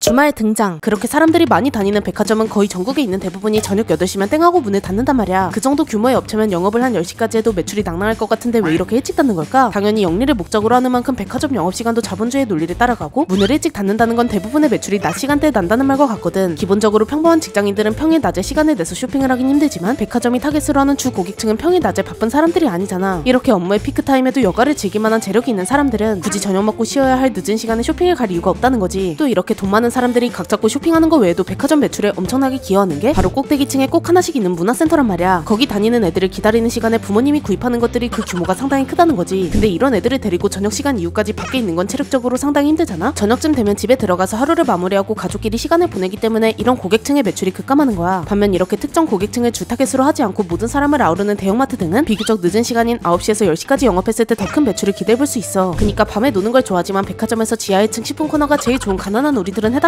주말 등장. 그렇게 사람들이 많이 다니는 백화점은 거의 전국에 있는 대부분이 저녁 8시면 땡하고 문을 닫는단 말이야. 그 정도 규모의 업체면 영업을 한 10시까지 해도 매출이 낭낭할 것 같은데 왜 이렇게 일찍 닫는 걸까? 당연히 영리를 목적으로 하는 만큼 백화점 영업시간도 자본주의의 논리를 따라가고 문을 일찍 닫는다는 건 대부분의 매출이 낮 시간대에 난다는 말과 같거든. 기본적으로 평범한 직장인들은 평일 낮에 시간을 내서 쇼핑을 하긴 힘들지만 백화점이 타겟으로 하는 주 고객층은 평일 낮에 바쁜 사람들이 아니잖아. 이렇게 업무의 피크타임에도 여가를 즐길 만한 재력이 있는 사람들은 굳이 저녁 먹고 쉬어야 할 늦은 시간에 쇼핑을 갈 이유가 없다는 거지. 또 이렇게 돈 많은 사람들이 각 잡고 쇼핑하는 거 외에도 백화점 매출에 엄청나게 기여하는 게 바로 꼭대기층에 꼭 하나씩 있는 문화센터란 말이야. 거기 다니는 애들을 기다리는 시간에 부모님이 구입하는 것들이 그 규모가 상당히 크다는 거지. 근데 이런 애들을 데리고 저녁 시간 이후까지 밖에 있는 건 체력적으로 상당히 힘들잖아. 저녁쯤 되면 집에 들어가서 하루를 마무리하고 가족끼리 시간을 보내기 때문에 이런 고객층의 매출이 급감하는 거야. 반면 이렇게 특정 고객층을 주 타겟으로 하지 않고 모든 사람을 아우르는 대형마트 등은 비교적 늦은 시간인 9시에서 10시까지 영업했을 때 더 큰 매출을 기대해볼 수 있어. 그니까 밤에 노는 걸 좋아하지만 백화점에서 지하 1층 식품 코너가 제일 좋은 가난한 우리들은 해당